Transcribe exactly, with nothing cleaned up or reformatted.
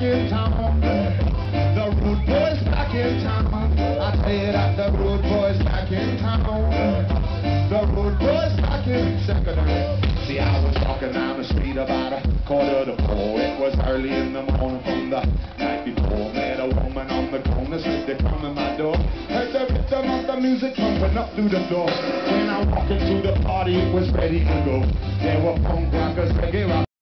in town. The rude boys back in town. I tell you that the rude boys back in town. The rude boys back in secondary. See, I was walking down the street about a quarter to four. It was early in the morning from the night before. Met a woman on the corner, said to come in my door. Heard the rhythm of the music pumping up through the door. When I walked into the party, it was ready to go. There were punk rockers, reggae rockers,